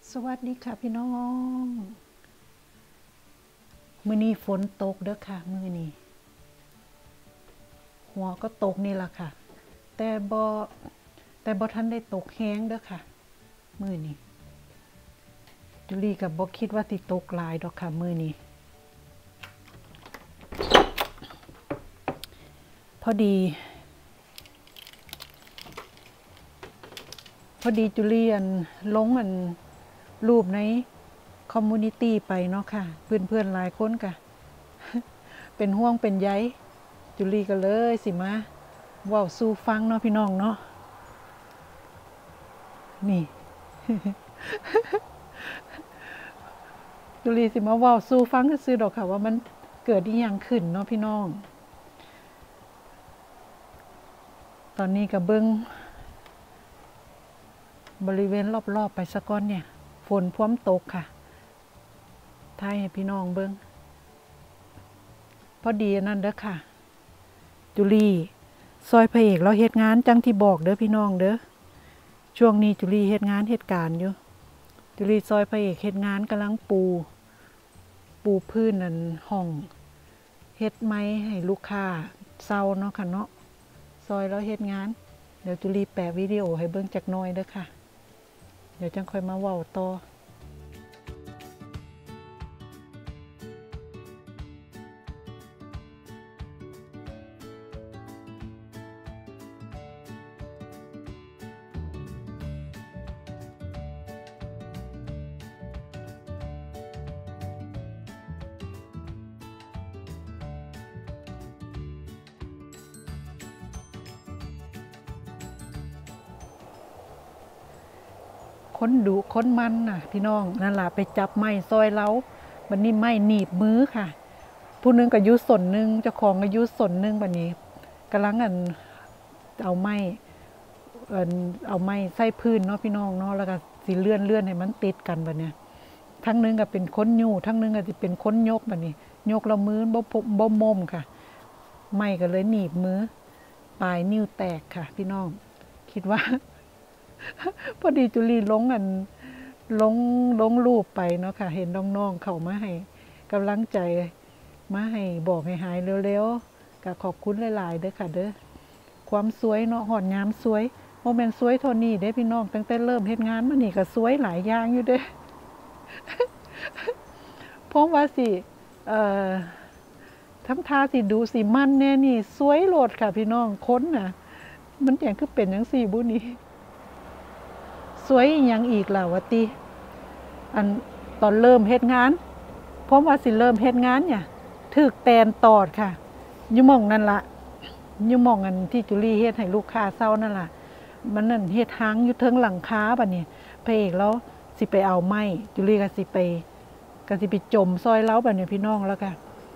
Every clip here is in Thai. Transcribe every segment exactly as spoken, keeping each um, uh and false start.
สวัสดีค่ะพี่น้องมื้อนี้ฝนตกเด้อค่ะมื้อนี้หัวก็ตกนี่ล่ะค่ะแต่บ่แต่บ่ทันได้ตกแฮงเด้อค่ะมื้อนี้จุลีก็บ่คิดว่าสิตกหลายดอกค่ะมื้อนี้พอดีพอดีจุลีอันลงอันรูปในคอมมูนิตี้ไปเนาะค่ะเพื่อนๆหลายคนก็เป็นห่วงเป็นใยจุลีก็เลยสิมาเว้าสู่ฟังเนาะพี่น้องเนาะนี่ จุลีสิมาเว้าสู่ฟังซื่อๆดอกค่ะว่ามันเกิดอีหยังขึ้นเนาะพี่น้องตอนนี้ก็เบิ่งบริเวณรอบๆไปซะก่อนเนี่ยฝนพร้อมตกค่ะถ่ายให้พี่น้องเบิ่งพอดีนั่นเด้อค่ะจุลีซอยพระเอกเราเฮ็ดงานจังที่บอกเด้อพี่น้องเด้อช่วงนี้จุลีเฮ็ดงานเฮ็ดการอยู่จุลีซอยพระเอกเฮ็ดงานกำลังปูปูพื้นนั่นห้องเฮ็ดไม้ให้ลูกค้าเซาเนาะค่ะเนาะซอยเราเฮ็ดงานเดี๋ยวจุลีแปะวิดีโอให้เบิ่งจักหน่อยเด้อค่ะเดี๋ยวจังค่อยมาเว้าต่อคนดุคนมันน่ะพี่น้องนั่นล่ะไปจับไม้ซอยเล้าบัดนี้ไม้หนีบมือค่ะผู้นึงก็อยู่ส่วนนึงเจ้าของก็อยู่ส่วนนึงบัดนี้กำลังอันเอาไม้เอ่อเอาไม้ใส่พื้นเนาะพี่น้องเนาะแล้วก็สิเลื่อนๆให้มันติดกันบัดเนี้ยทั้งนึงก็เป็นคนยู่ทั้งนึงก็สิเป็นคนยกบัดนี้ยกแล้วมือบ่บ่มมค่ะไม้ก็เลยหนีบมือปลายนิ้วแตกค่ะพี่น้องคิดว่าพอดีจุลีลงอันลงลงรูปไปเนาะค่ะเห็นน้องๆเข้ามาให้กำลังใจมาให้บอกให้หายเร็วๆก็ขอบคุณหลายๆเด้อค่ะเด้อความสวยเนาะหอดยามสวยโมเมนต์สวยเท่านี้เด้พี่น้องตั้งแต่เริ่มเฮ็ดงานมานี่ก็สวยหลายอย่างอยู่เด้ เพราะว่าสิเอ่อทำท่าสิดูสิมันแน่นี่สวยโลดค่ะพี่น้องคนน่ะมันอย่างคือเป็นจังซี่บุนี้สวยอีหยังอีกล่ะวะติอันตอนเริ่มเฮ็ดงานเพราะว่าสิเริ่มเฮ็ดงานเนี่ยถึกแตนตอดค่ะอยู่หม่องนั่นล่ะอยู่หม่องอันที่จุลีเฮ็ดให้ลูกค้าเซานั่นล่ะมันนั่นเฮ็ดทางอยู่เทิงหลังคาบัดนี้พระเอกแล้วสิไปเอาไม้จุลีก็สิไปก็สิไปจมซอยเล้าบัดนี้พี่น้องแล้วก็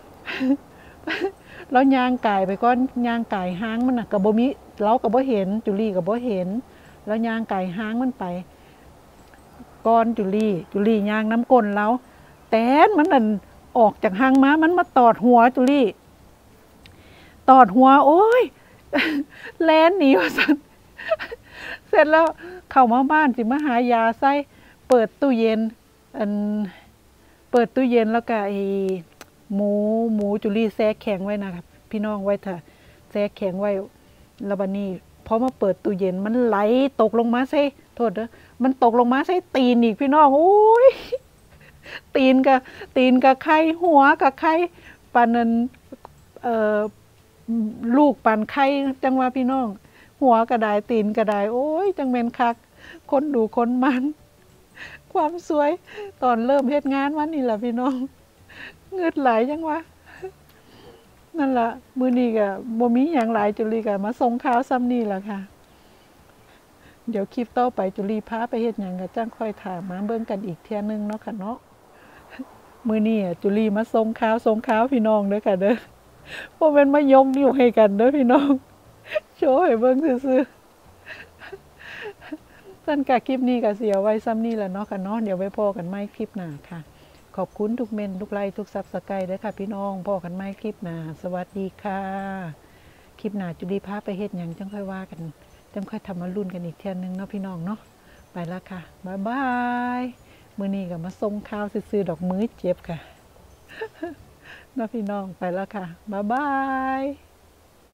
แล้วย่างกายไปก่อนย่างกายหางมันน่ะก็บ่มีเราก็บ่เห็นจุลีก็บ่เห็นแล้วย่างไก่ห้างมันไปก้อนจุลีจุลีย่างน้ำก้นแล้วแตนมันนั่นออกจากห้างมามันมาตอดหัวจุลีตอดหัวโอ้ยแลนหนีว่าสันเสร็จแล้วเข้ามาบ้านสิมาหายาใส่เปิดตู้เย็นอันเปิดตู้เย็นแล้วก็ไอหมูหมูจุลีแซ่แข็งไว้นะครับพี่น้องไว้เถอะแซ่แข็งไว้แล้วบัดนี้พอมาเปิดตู้เย็นมันไหลตกลงมาใส่โทษเด้อมันตกลงมาใส่ตีนอีกพี่น้องโอ้ยตีนกับตีนกับไข่หัวกับไข่ปานนั้นเอ่อลูกปานไข่จังว่าพี่น้องหัวก็ได้ตีนก็ได้โอ้ยจังแม่นคักคนดูคนมันความสวยตอนเริ่มเฮ็ดงานวันนี้ล่ะพี่น้องเงือดไหลจังวะนั่นล่ะมื้อนี้ก็บ่มีหยังหลายจุลีก็มาส่งข่าวซ้ำนี่ล่ะค่ะเดี๋ยวคลิปต่อไปจุลีพาไปเฮ็ดหยังก็จังค่อยถามมาเบิ่งกันอีกเที่ยนึงเนาะค่ะเนาะมื้อนี้จุลีมาส่งข่าวส่งข่าวพี่น้องเด้อค่ะเด้อบ่แม่นมายกนิ้วให้กันเด้อพี่น้องโชว์ให้เบิ่งซื่อๆซั่นก็คลิปนี้ก็สิเอาไว้ซ้ำนี่ล่ะเนาะค่ะเนาะเดี๋ยวไว้พบกันใหม่คลิปหน้าค่ะขอบคุณทุกเมนทุกไลค์ทุกซับสไครบ์ด้วยค่ะพี่น้องพอกันไหมคลิปหน้าสวัสดีค่ะคลิปหน้าจุลีพาไปเฮ็ดหยังจังค่อยว่ากันจังค่อยทำมาลุ้นกันอีกเที่ยนึงเนาะพี่น้องเนาะไปแล้วค่ะบ๊ายบายมื้อนี้ก็มาส่งข่าวซื่อๆดอกมือเจ็บค่ะ น้าพี่น้องไปแล้วค่ะบ๊ายบาย